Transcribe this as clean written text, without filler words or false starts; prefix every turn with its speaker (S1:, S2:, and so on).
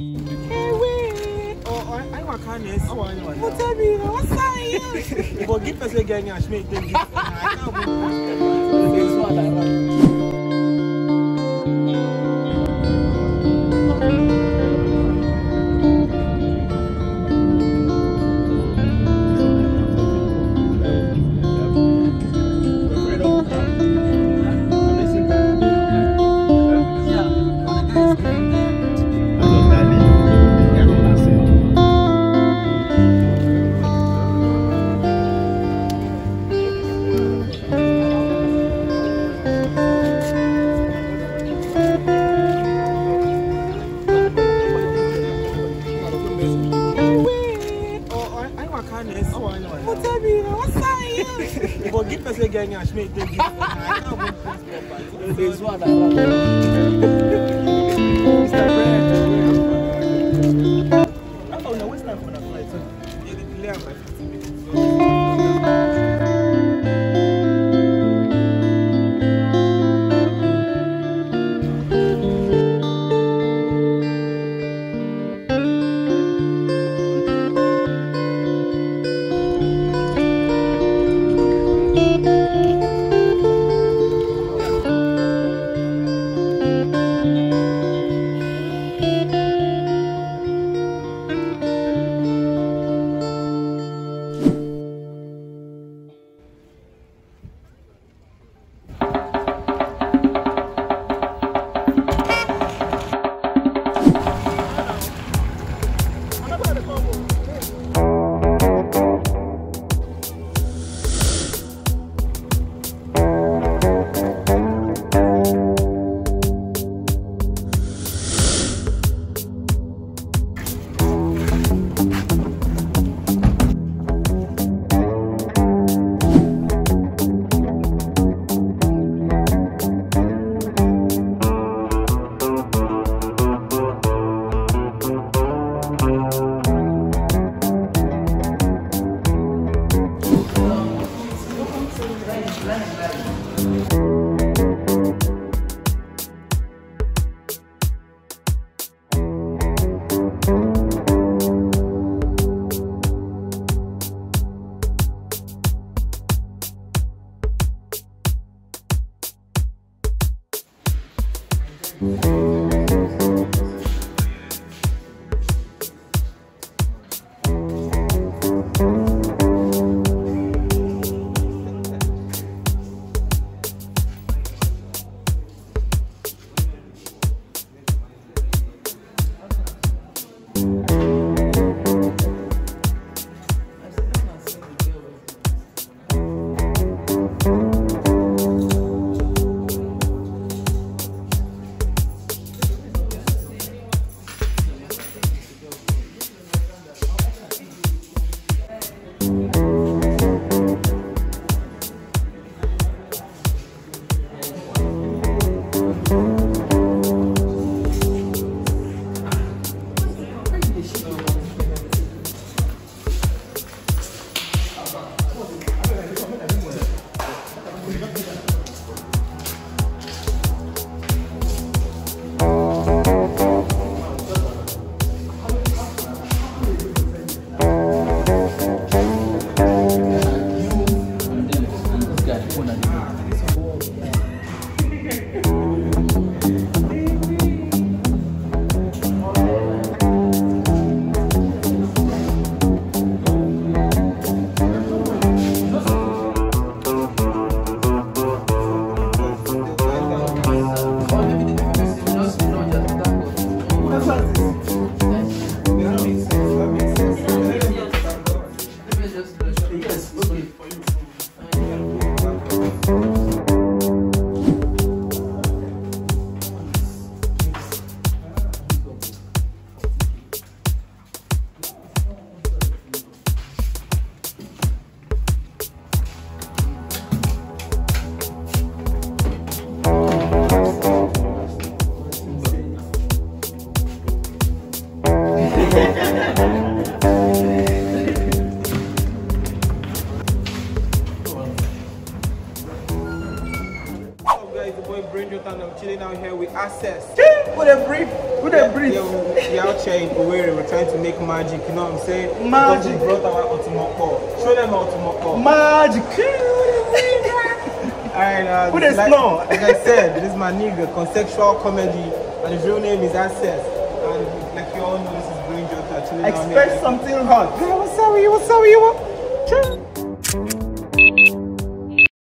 S1: I want kindness. I want anyone. What tell me? What's that? But give us a gang and make them give. I can't this one I run. But give us a gang and make them give. I can't this one I run. Mr. Brand. Oh no, what's time for the flight? You delay on my 15 minutes. BrainJotter and I'm chilling out here with Acess.
S2: Who they breathe?
S1: Yeah, out here in Owerri, we're trying to make magic, you know what I'm saying?
S2: Magic.
S1: We brought our automoko. Show them our automoko.
S2: Magic.
S1: Alright,
S2: Who they know?
S1: Like I said, this is my nigga, Concentual comedy, and his real name is Acess. And like you all know, this is BrainJotter.
S2: Expect something hot.
S1: What's up with you?